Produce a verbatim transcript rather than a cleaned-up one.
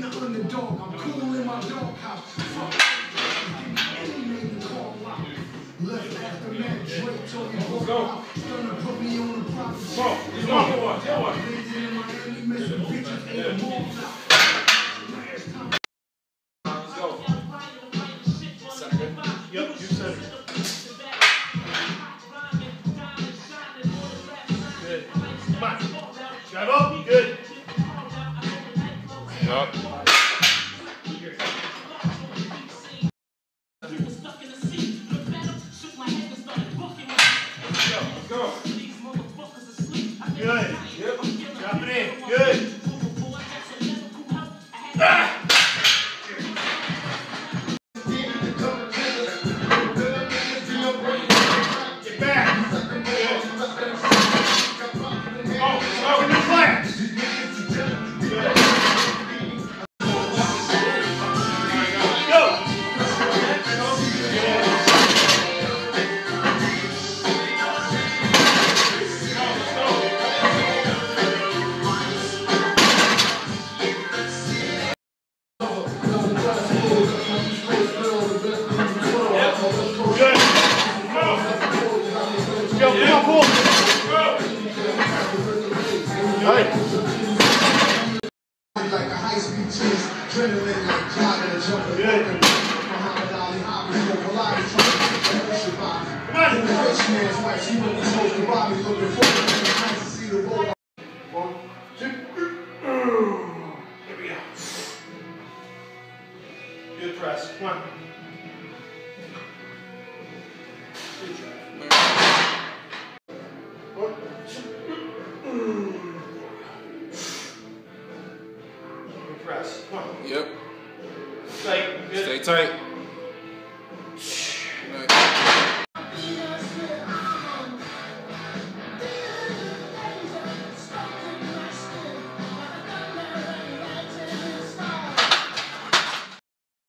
the underdog, I'm cool in my doghouse. Fuck, give me any name to call out. Left after Matt Drake told me go out. Gonna put me on the property. Go, come on, come on, come on. Lazy in Miami, missing bitches, ain't a mall now. Let's go. Second. Yep, you said it. Good. Come on. Drive up. Good. Yup. Go. Good. Yep. Drop it in. Good. Ah. Get back. Good. Oh, oh, in the flash. Good. Go. Like a high-speed chase, adrenaline like jogging and jumping. Good. Muhammad Ali, Hobby, Pilates, trying to survive. Come on. In the rich man's wife, she went to smoke the Bobby, looking forward to the chance to see the road. One, two, here we go. Good press. Come on. Good try. One, two. Good press. Come on. Yep. Tight. Good. Stay tight.